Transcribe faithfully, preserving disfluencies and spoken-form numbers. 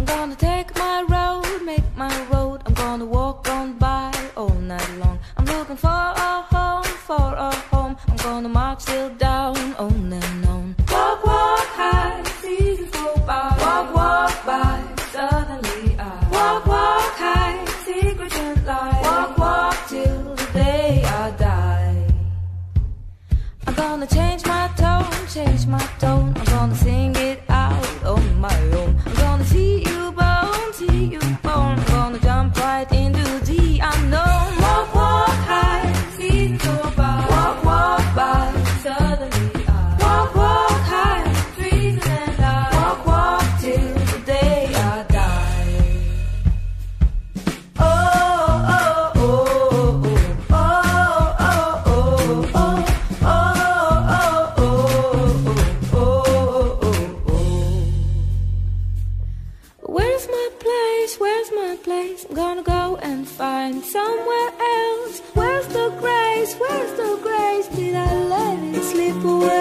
gonna take my road, make my road. I'm gonna walk on by all night long. I'm looking for a home, for a home. I'm gonna march till down, on and on. Walk, walk high, seasons go by. Walk, walk by, suddenly I walk, walk high, secrets and lies. Walk, walk till the day I die. I'm gonna change my tone, change my tone. I'm gonna sing it out on my own. I'm gonna see you bone, see you bone. I'm gonna jump right into the unknown. Walk, walk high, see go by. Walk, walk by, suddenly I walk, walk high, trees and I walk, walk till the day I die. Oh, oh, oh, oh, oh, oh, oh, oh, oh, oh, oh, oh, oh. Where's my place? Where's my place? I'm gonna go and find somewhere else. Where's the grace? Where's the grace? Did I let it slip away?